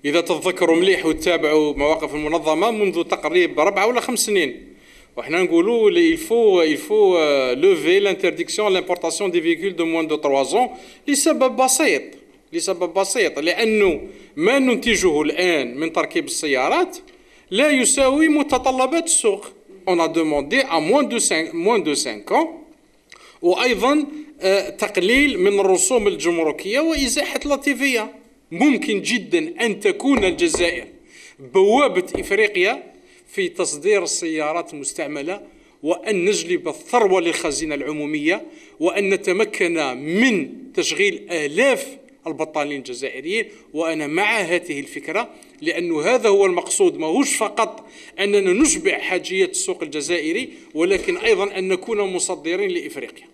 إذا تتذكروا مليح وتتابعوا مواقف المنظمة منذ تقريبا 4 ولا 5 سنين، وحنا نقولوا il faut lever l'interdiction l'importation des véhicules de moins de 3 ans لسبب بسيط، لأنه ما ننتجه الآن من تركيب السيارات لا يساوي متطلبات السوق. On a demandé à moins de 5 ans، وأيضا تقليل من الرسوم الجمركية وإزاحة اللطيفية. ممكن جدا أن تكون الجزائر بوابة إفريقيا في تصدير السيارات المستعملة، وأن نجلب الثروة للخزينة العمومية، وأن نتمكن من تشغيل آلاف البطالين الجزائريين. وأنا مع هذه الفكرة، لأن هذا هو المقصود، ما هوش فقط أننا نشبع حاجية السوق الجزائري، ولكن أيضا أن نكون مصدرين لإفريقيا.